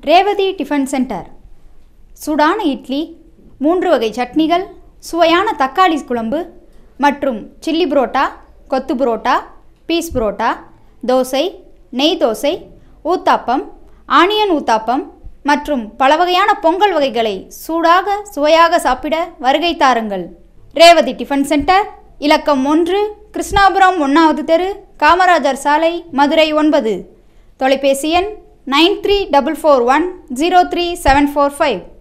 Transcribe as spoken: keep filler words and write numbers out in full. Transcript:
Revathi tiffin centre. சூடான இட்லி, மூன்று வகை சட்னிகள், சுவையான தக்காளி குழம்பு மற்றும் சில்லி புரோட்டா, கொத்து புரோட்டா, பீஸ் புரோட்டா, தோசை, நெய் தோசை, ஊத்தாப்பம், ஆனியன் ஊத்தாப்பம் மற்றும் பல வகையான பொங்கல் வகைகளை சூடாக சுவையாக சாப்பிட வருகை தாருங்கள். ரேவதி டிஃபன் சென்டர், இலக்கம் ஒன்று, கிருஷ்ணாபுரம் ஒன்றாவது தெரு, காமராஜர் சாலை, மதுரை ஒன்பது. தொலைபேசி எண் nine three double four one zero three seven four five.